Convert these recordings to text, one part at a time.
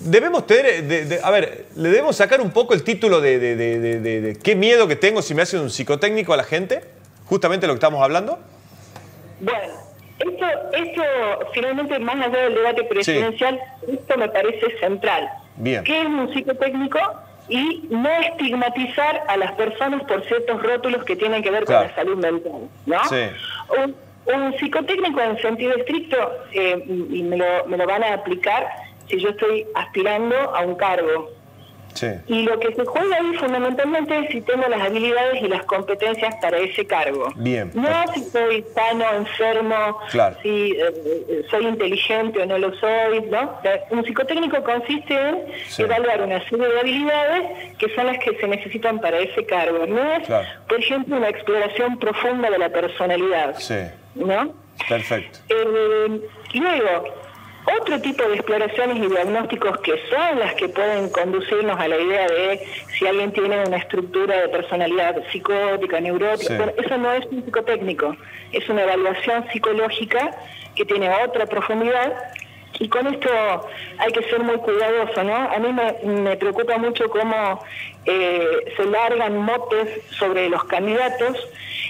debemos tener, a ver, le debemos sacar un poco el título de qué miedo que tengo si me hacen un psicotécnico a la gente, justamente lo que estamos hablando. Bueno, esto finalmente, más allá del debate presidencial, esto me parece central. Bien. ¿Qué es un psicotécnico? Y no estigmatizar a las personas por ciertos rótulos que tienen que ver con la salud mental, ¿no? Sí. Un psicotécnico en sentido estricto, y me lo van a aplicar si yo estoy aspirando a un cargo. Sí. Y lo que se juega ahí fundamentalmente es si tengo las habilidades y las competencias para ese cargo. Bien. No si soy sano, enfermo, si soy inteligente o no lo soy, ¿no? Un psicotécnico consiste en evaluar una serie de habilidades que son las que se necesitan para ese cargo. No es, por ejemplo, una exploración profunda de la personalidad. Sí. ¿No? Perfecto. Luego, otro tipo de exploraciones y diagnósticos que son las que pueden conducirnos a la idea de si alguien tiene una estructura de personalidad psicótica, neurótica, bueno, eso no es un psicotécnico, es una evaluación psicológica que tiene otra profundidad. Y con esto hay que ser muy cuidadoso, ¿no? A mí me preocupa mucho cómo se largan motes sobre los candidatos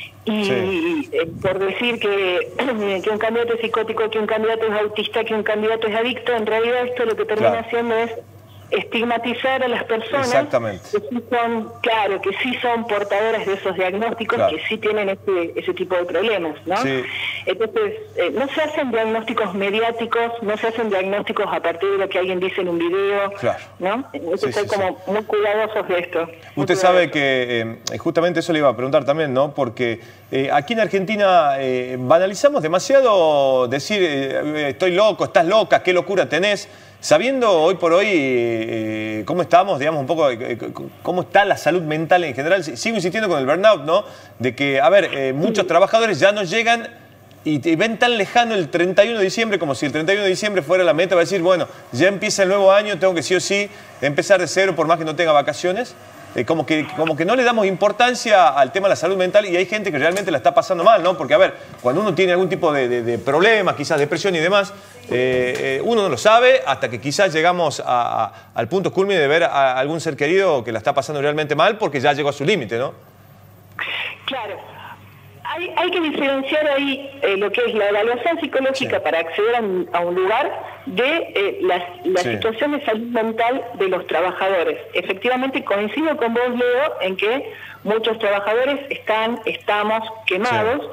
y por decir que un candidato es psicótico, que un candidato es autista, que un candidato es adicto, en realidad esto lo que termina haciendo es estigmatizar a las personas que sí son, que sí son portadoras de esos diagnósticos, que sí tienen ese tipo de problemas, ¿no? Sí. Entonces, no se hacen diagnósticos mediáticos, no se hacen diagnósticos a partir de lo que alguien dice en un video, ¿no? Entonces soy como muy cuidadosos de esto. Usted sabe que justamente eso le iba a preguntar también, ¿no? Porque aquí en Argentina banalizamos demasiado decir estoy loco, estás loca, qué locura tenés. Sabiendo hoy por hoy cómo estamos, digamos, un poco cómo está la salud mental en general, sigo insistiendo con el burnout, ¿no? De que, a ver, muchos trabajadores ya no llegan y ven tan lejano el 31 de diciembre como si el 31 de diciembre fuera la meta, va a decir, bueno, ya empieza el nuevo año, tengo que sí o sí empezar de cero por más que no tenga vacaciones. Como que no le damos importancia al tema de la salud mental y hay gente que realmente la está pasando mal, ¿no? Porque, a ver, cuando uno tiene algún tipo de problemas, quizás depresión y demás, uno no lo sabe hasta que quizás llegamos al punto culmine de ver a algún ser querido que la está pasando realmente mal porque ya llegó a su límite, ¿no? Claro. Hay que diferenciar ahí lo que es la evaluación psicológica para acceder a un lugar de la situación de salud mental de los trabajadores. Efectivamente coincido con vos, Leo, en que muchos trabajadores estamos quemados,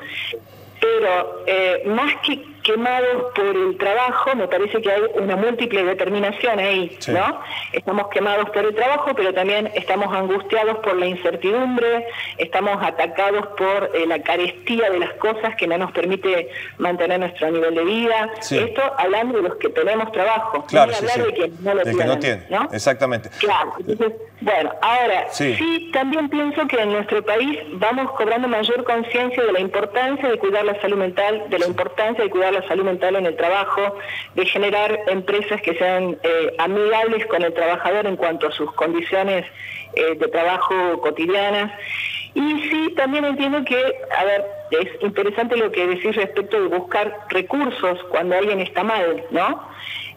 pero más que quemados por el trabajo, me parece que hay una múltiple determinación ahí, ¿no? Estamos quemados por el trabajo, pero también estamos angustiados por la incertidumbre, estamos atacados por la carestía de las cosas que no nos permite mantener nuestro nivel de vida. Esto hablando de los que tenemos trabajo, no de hablar de quienes no lo tienen, ¿no? Exactamente. Claro, entonces, bueno, ahora, sí también pienso que en nuestro país vamos cobrando mayor conciencia de la importancia de cuidar la salud mental, de la importancia de cuidar la salud mental en el trabajo, de generar empresas que sean amigables con el trabajador en cuanto a sus condiciones de trabajo cotidianas. Y sí, también entiendo que, a ver, es interesante lo que decís respecto de buscar recursos cuando alguien está mal, ¿no?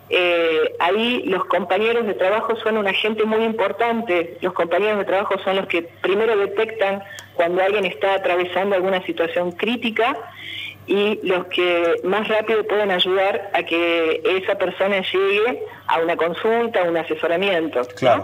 Ahí los compañeros de trabajo son un agente muy importante. Los compañeros de trabajo son los que primero detectan cuando alguien está atravesando alguna situación crítica y los que más rápido pueden ayudar a que esa persona llegue a una consulta, a un asesoramiento, ¿no?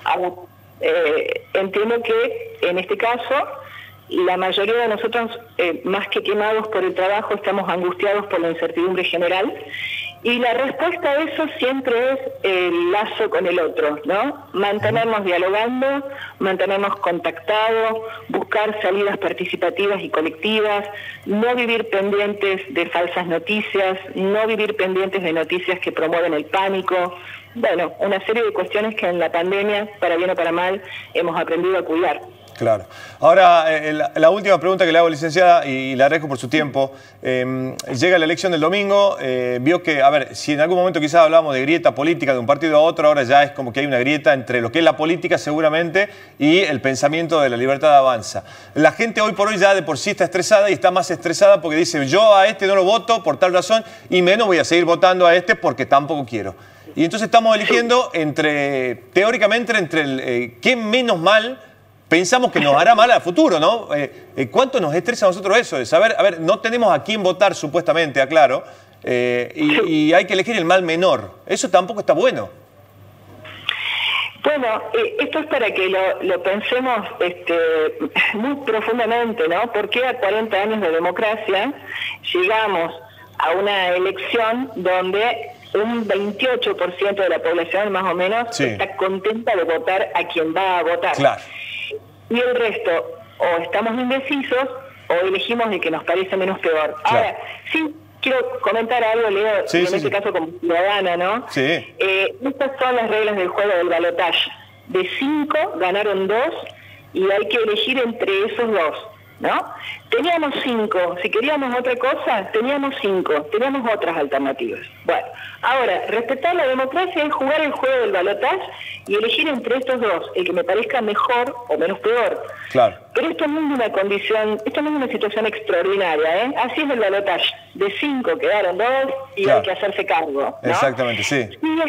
Entiendo que en este caso la mayoría de nosotros, más que quemados por el trabajo, estamos angustiados por la incertidumbre general. Y la respuesta a eso siempre es el lazo con el otro, ¿no? Mantenernos dialogando, mantenernos contactados, buscar salidas participativas y colectivas, no vivir pendientes de falsas noticias, no vivir pendientes de noticias que promueven el pánico. Bueno, una serie de cuestiones que en la pandemia, para bien o para mal, hemos aprendido a cuidar. Claro. Ahora, la última pregunta que le hago, licenciada, y le agradezco por su tiempo. Llega la elección del domingo, vio que, a ver, si en algún momento quizás hablábamos de grieta política de un partido a otro, ahora ya es como que hay una grieta entre lo que es la política seguramente y el pensamiento de la libertad avanza. La gente hoy por hoy ya de por sí está estresada y está más estresada porque dice, yo a este no lo voto por tal razón y menos voy a seguir votando a este porque tampoco quiero. Y entonces estamos eligiendo teóricamente, entre qué menos mal pensamos que nos hará mal al futuro, ¿no? ¿Cuánto nos estresa a nosotros eso? De saber, a ver, no tenemos a quién votar supuestamente, aclaro, y hay que elegir el mal menor. Eso tampoco está bueno. Bueno, esto es para que lo pensemos muy profundamente, ¿no? ¿Por qué a 40 años de democracia llegamos a una elección donde un 28% de la población más o menos está contenta de votar a quien va a votar? Claro. Y el resto, o estamos indecisos o elegimos el que nos parece menos peor. Claro. Ahora, sí quiero comentar algo, Leo, en este caso como ciudadana, ¿no? Sí. Estas son las reglas del juego del balotaje. De 5 ganaron 2 y hay que elegir entre esos 2, ¿no? Teníamos 5, si queríamos otra cosa, teníamos 5, teníamos otras alternativas. Bueno, ahora, respetar la democracia es jugar el juego del balotaje y elegir entre estos 2, el que me parezca mejor o menos peor. Claro. Pero esto no es una condición, esto no es una situación extraordinaria, ¿eh? Así es el balotaje. De 5 quedaron 2 y hay que hacerse cargo, ¿no? Exactamente, sí.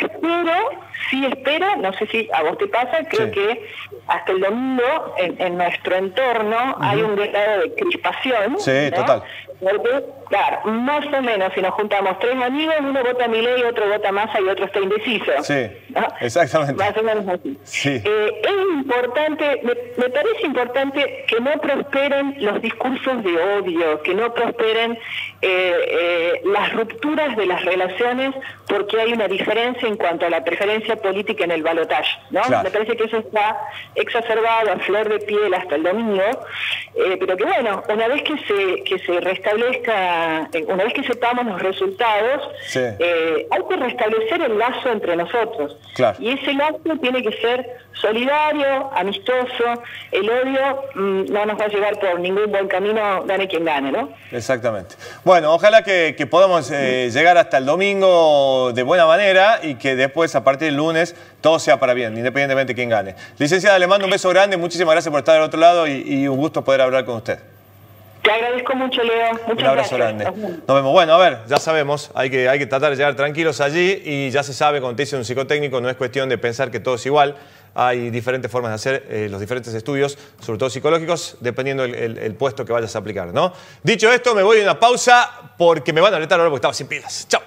Sí espero, no sé si a vos te pasa, creo que hasta el domingo en nuestro entorno hay un grado de crispación. Sí, ¿no? total. Porque, claro, más o menos si nos juntamos 3 amigos, uno vota Milei, otro vota Massa y otro está indeciso. Sí, ¿no? exactamente. Más o menos así. Sí. Es importante, me parece importante que no prosperen los discursos de odio, que no prosperen las rupturas de las relaciones porque hay una diferencia en cuanto a la preferencia política en el balotaje, ¿no? Claro. Me parece que eso está exacerbado a flor de piel hasta el domingo, pero que bueno, una vez que se restablezca, una vez que sepamos los resultados, hay que restablecer el lazo entre nosotros. Claro. Y ese lazo tiene que ser solidario, amistoso. El odio no nos va a llevar por ningún buen camino, gane quien gane, ¿no? Exactamente. Bueno, ojalá que podamos llegar hasta el domingo de buena manera y que después, a partir del lunes, todo sea para bien, independientemente de quién gane. Licenciada, le mando un beso grande, muchísimas gracias por estar del otro lado y un gusto poder hablar con usted. Te agradezco mucho, Leo. Muchas gracias. Un abrazo grande. Nos vemos. Bueno, a ver, ya sabemos, hay que tratar de llegar tranquilos allí y ya se sabe, cuando te dice un psicotécnico, no es cuestión de pensar que todo es igual. Hay diferentes formas de hacer los diferentes estudios, sobre todo psicológicos, dependiendo el puesto que vayas a aplicar, ¿no? Dicho esto, me voy a una pausa porque me van a alertar ahora porque estaba sin pilas. Chao.